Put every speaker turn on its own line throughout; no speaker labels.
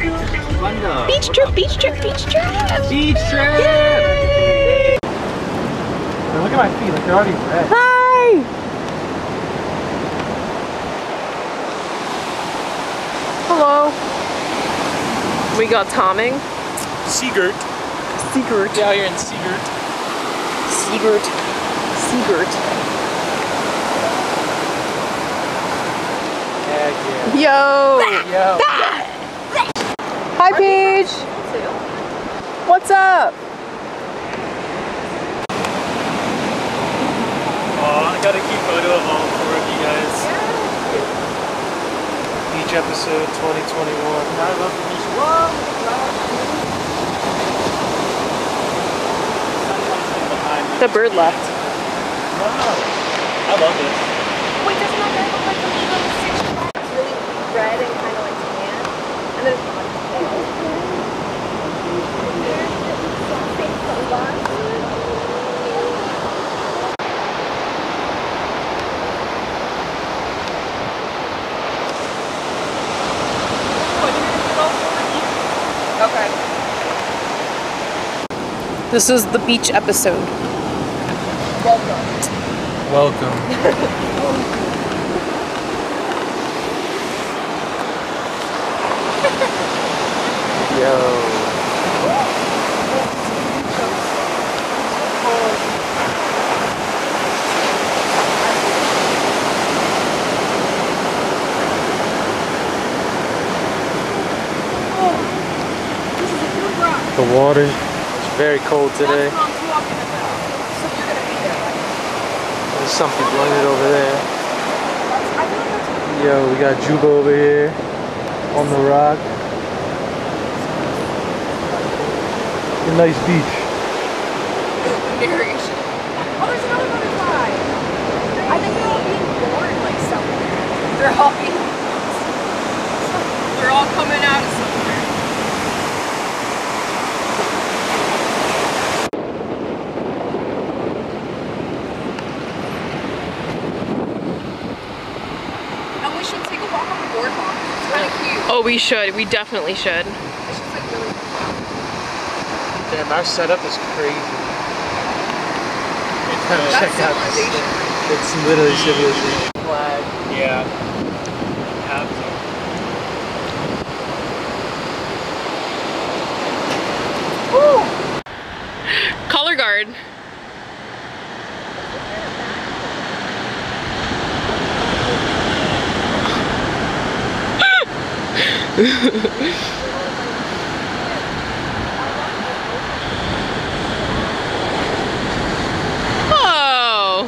Beach trip, beach trip, beach trip!
Beach trip!
Yay!
Look at my feet, like they're already red.
Hi! Hello. We got Tomming.
Seagirt.
Seagirt.
Yeah, out here in Seagirt.
Seagirt. Seagirt.
Heck yeah.
Yo!
Yo.
Hi, Paige! What's up?
Oh, I got a cute photo of all four of you guys. Beach episode 2021. I love the beach.
The bird left.
Wow. I love this.
Wait, doesn't that guy look like the Lego 6 It's really red and kind of like tan? And then it's on his tail. There's the sunglasses. Okay.
This is the beach episode.
Welcome. Yo. The water is very cold today. There's something blended over there. Yo, we got Juba over here on the rock. A nice beach.
Narration. Oh, there's another butterfly. I think they're all being born like somewhere. They're all coming out of somewhere. And we should take a walk on the boardwalk. It's kind of cute.
Oh, we should. We definitely should.
It's just like really
Damn, our setup is crazy.
That's
Check out this.
civilization.
It's literally civilization. Flag. Yeah. Have to.
Woo! Color guard. Oh.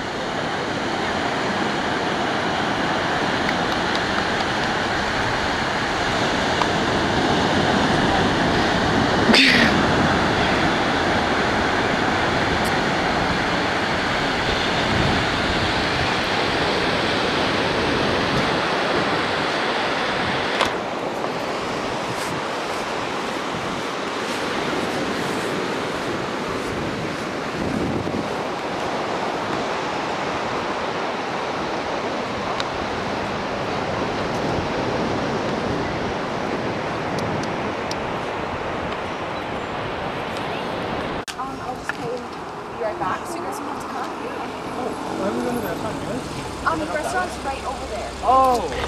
I'll just pay and be right back. So you guys want to come?
Why are we going to that time, guys?
The restaurant's right over there.
Oh!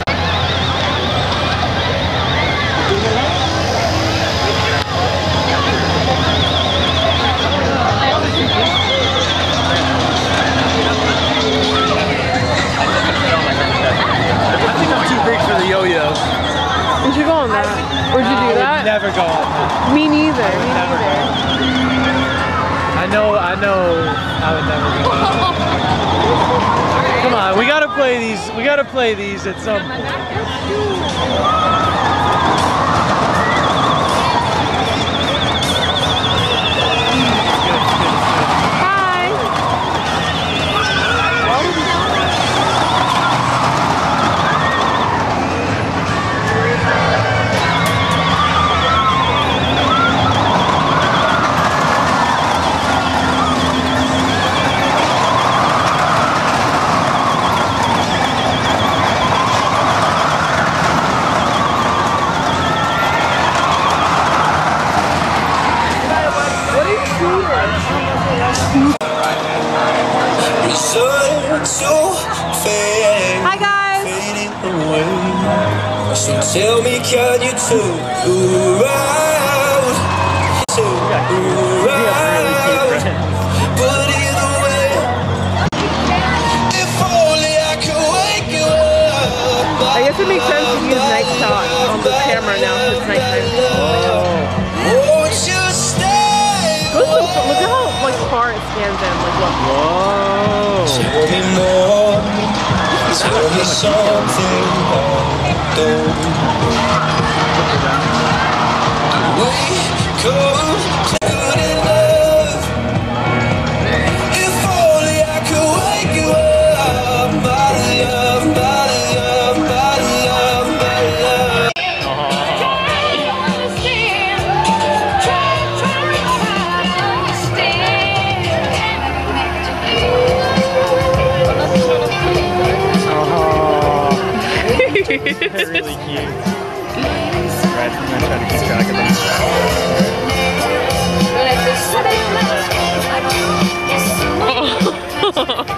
I think I'm too big for the yo-yo.
You should go on that. Would you do that?
Never go on that.
Me neither. Me
Never
neither.
I know I would never go on that. Come on, we gotta play these at some point.
So tell me, can you turn around? Turn around. But either way, if only I could wake you up.
I guess it makes sense to use night shot on the camera now because it's nighttime.
Won't you stay?
Look at how like far it scans in. Like look.
Whoa.
Tell me more. Tell me something I don't. Wake up to good enough. If only I could wake you up, my love, my love, my love, my love.
They're really cute. Right, I'm gonna try to keep track of them.
Oh.